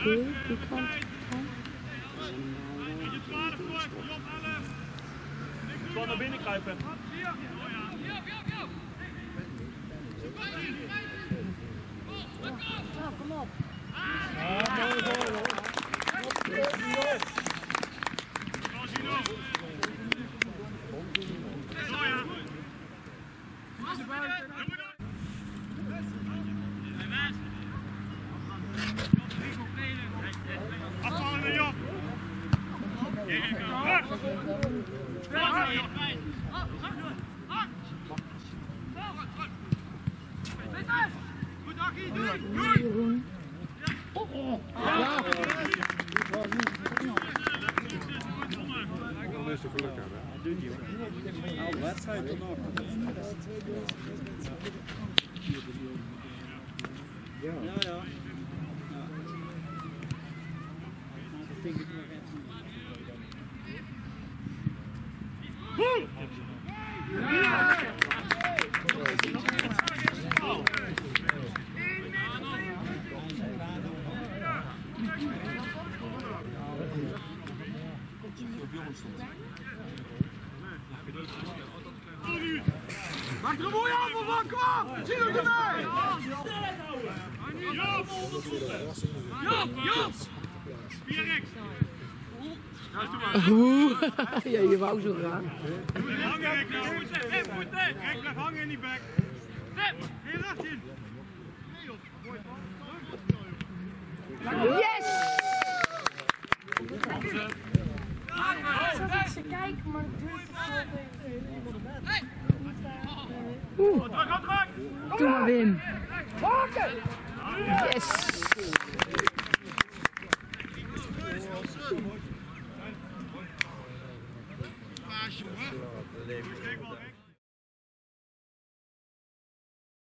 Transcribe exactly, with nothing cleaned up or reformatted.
die kant. Gewoon naar binnen kruipen. Nou, kom op. Ja, mooi, mooi hoor. Afvallen Job! Goed Achie, doei! Doei! Ja! Dan is er geluk aan, hè? Al wedstrijd dan nog. Ja, ja. Maak er een mooie aanval van, kom op! Zie hem erbij! Joop! Joop! Joop! Vier rechts! Oeh, ja, je wou zo graag. Hangen, Rick nou! Rick, blijf hangen in die bek! Geen rechtje! Yes! Ze kijken, maar het duurt Oeh, Druk, druk, druk! doe maar Wim. Yes! Paasje hoor!